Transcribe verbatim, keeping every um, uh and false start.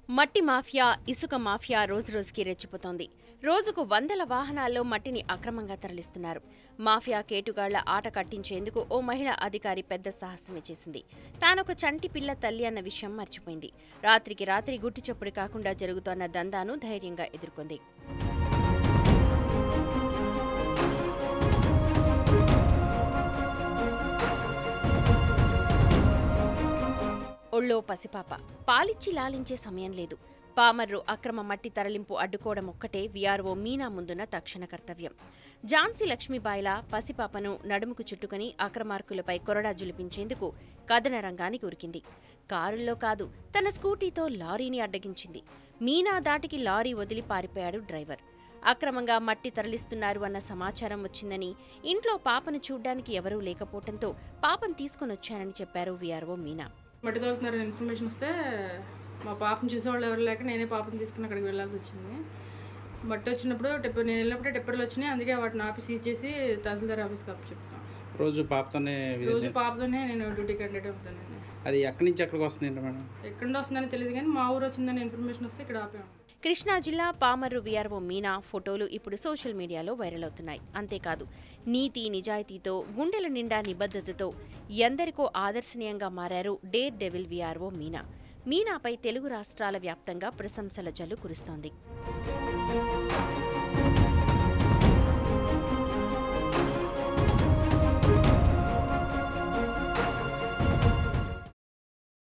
మట్టి మాఫియా, ఇసుక మాఫియా రోజురోజుకి రెచ్చిపోతోంది. రోజుకు వందల వాహనాల్లో మట్టిని అక్రమంగా తరలిస్తున్నారు. మాఫియా కేటుగాళ్ల ఆట కట్టించేందుకు ఓ మహిళ అధికారి పెద్ద సాహసమే చేసింది. తానొక చంటి పిల్ల తల్లి అన్న విషయం మర్చిపోయింది. రాత్రికి రాత్రి గుట్టి చప్పుడు కాకుండా జరుగుతోన్న దందాను ధైర్యంగా ఎదుర్కొంది. ఒళ్ళో పసిపాప, పాలిచ్చి లాలించే సమయం లేదు. పామర్రు అక్రమ మట్టి తరలింపు అడ్డుకోవడం ఒక్కటే వీఆర్ఓ మీనా ముందున్న తక్షణ కర్తవ్యం. ఝాన్సీ లక్ష్మీబాయిలా పసిపాపను నడుముకు చుట్టుకుని అక్రమార్కులపై కొరడా జులిపించేందుకు కథన రంగానికి ఉరికింది. కారుల్లో కాదు, తన స్కూటీతో లారీని అడ్డగించింది. మీనా దాటికి లారీ వదిలి పారిపోయాడు డ్రైవర్. అక్రమంగా మట్టి తరలిస్తున్నారు అన్న సమాచారం వచ్చిందని, ఇంట్లో పాపను చూడ్డానికి ఎవరూ లేకపోవడంతో పాపను తీసుకొనొచ్చానని చెప్పారు వీఆర్ఓ మీనా. మట్టి తోలుతున్నారని ఇన్ఫర్మేషన్ వస్తే మా పాపను చూసేవాళ్ళు ఎవరు లేక నేనే పాపను తీసుకుని అక్కడికి వెళ్ళాల్సి వచ్చింది. మట్టి వచ్చినప్పుడు టెప్పర్ నేను వెళ్ళినప్పుడే టెప్పర్లు వచ్చినాయి. అందుకే వాటిని ఆపి సీజ్ చేసి తహసీల్దార్ ఆఫీస్కి అప్పు చెప్తాను. రోజు పాపతోనే రోజు పాపతోనే నేను డ్యూటీ కండక్ట్ అవుతానండి. అది ఎక్కడి నుంచి ఎక్కడికి వస్తుంది మేడం? ఎక్కడి నుంచి వస్తుందని తెలియదు కానీ మా ఊరు వచ్చిందని ఇన్ఫర్మేషన్ వస్తే ఇక్కడ ఆపాము. కృష్ణా జిల్లా పామర్రు వీఆర్ఓ మీనా ఫోటోలు ఇప్పుడు సోషల్ మీడియాలో వైరల్ అవుతున్నాయి. అంతేకాదు, నీతి నిజాయితీతో, గుండెల నిండా నిబద్ధతతో ఎందరికో ఆదర్శనీయంగా మారారు డేర్ డెవిల్ వీఆర్ఓ మీనా. మీనాపై తెలుగు రాష్ట్రాల వ్యాప్తంగా ప్రశంసల జల్లు కురుస్తోంది.